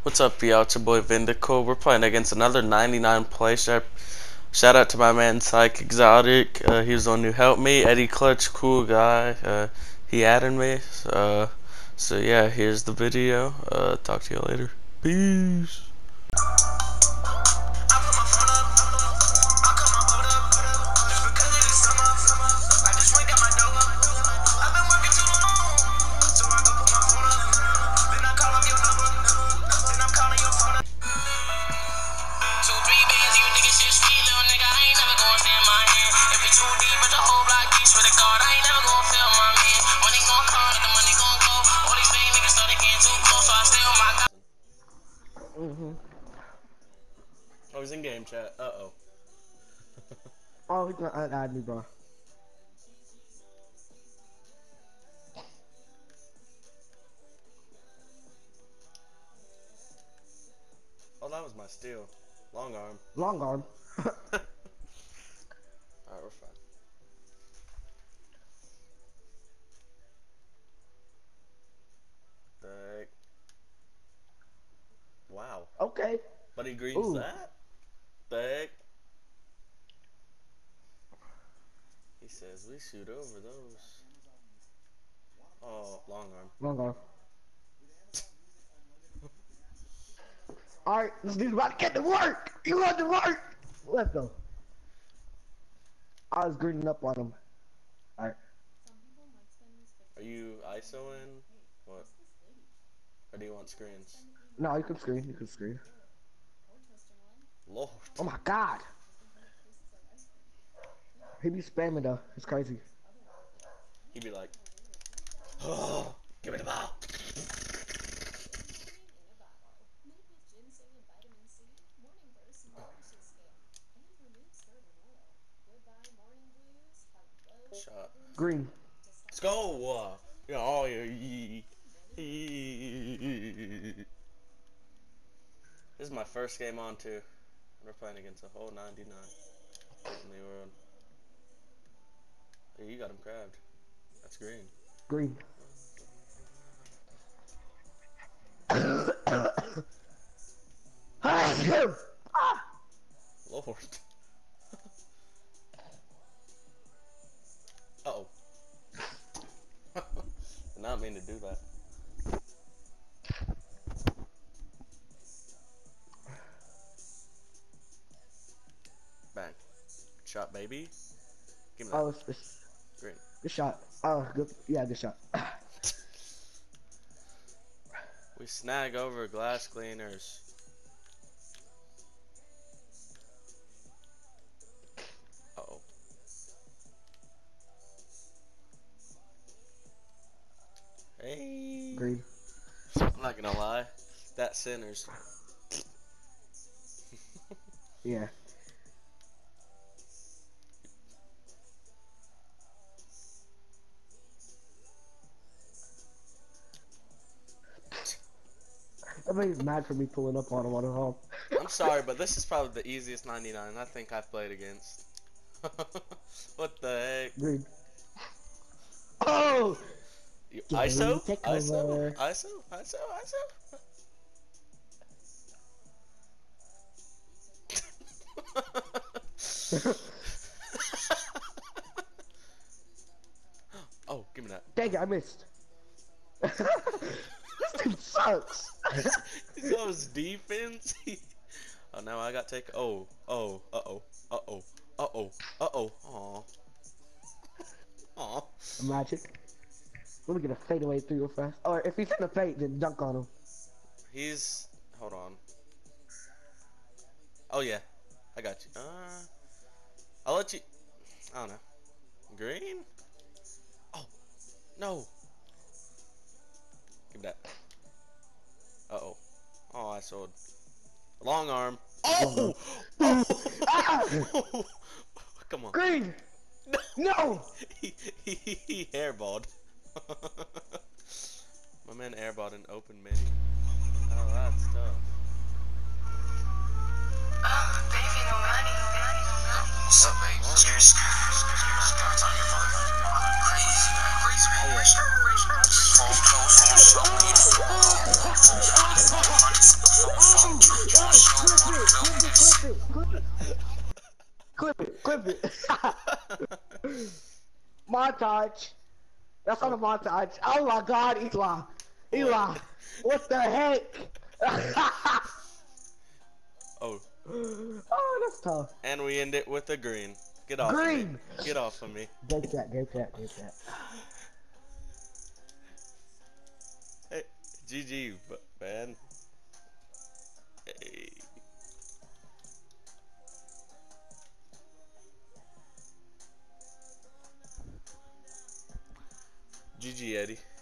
What's up, y'all? It's your boy Vindico. We're playing against another 99 play. Shout out to my man Psych Exotic. He was the one who helped me. Eddie Clutch, cool guy. He added me. So yeah, here's the video. Talk to you later. Peace. Oh, he's in game chat. Uh-oh. Oh, he's gonna add me, bro. Oh, that was my steal. Long arm. Long arm. Alright, we're fine. Dang. Wow. Okay. But he greens Ooh. that? Dang. He says we shoot over those. Oh, long arm. Long arm. Alright, this dude's about to get to work. You want to work? Let's go. I was greening up on him. Alright. Are you ISOing? What? Or do you want screens? No, you can screen. You can screen. Lord. Oh my god. He be spamming though. It's crazy. He'd be like, oh, give me the ball. Shot. Green. Let's go. Yeah, oh, yeah. This is my first game on too. We're playing against a whole 99 in the world. Hey, you got him crabbed. That's green. Green. Lord. Uh-oh. Did not mean to do that. Bang. Shot, baby. Give me that. Oh, it's Green. good shot. Oh, good. Yeah, good shot. We snag over glass cleaners. Uh-oh. Hey. Green. I'm not gonna lie. That centers. Yeah. Everybody's mad for me pulling up on him on a home. I'm sorry, but this is probably the easiest 99 I think I've played against. What the heck? Green. Oh! You, Game ISO? takeover. ISO? ISO? ISO? Oh, give me that. Dang it, I missed. This dude sucks. Those defense. Oh, now I got take. Oh, uh-oh. Aw. Imagine. Let me get a fadeaway through real fast. Or if he's in a fade, then dunk on him. He's. Hold on. Oh, yeah. I got you. I'll let you. I don't know. Green? Oh. No. Give me that. Uh-oh. Oh, I sold. Long arm. Oh! Oh! Come on. Green! No! He airballed. My man airballed an open mini. Oh, that's tough. What's up, baby? Crazy, man. Crazy. Flip it. Montage. That's on the montage. Oh my God, Eli. Eli. What the heck? Oh. Oh, that's tough. And we end it with a green. Get off Green. of me. Get off of me. Great chat, great chat, great chat. Hey, GG, man. Hey. GG, Eddie.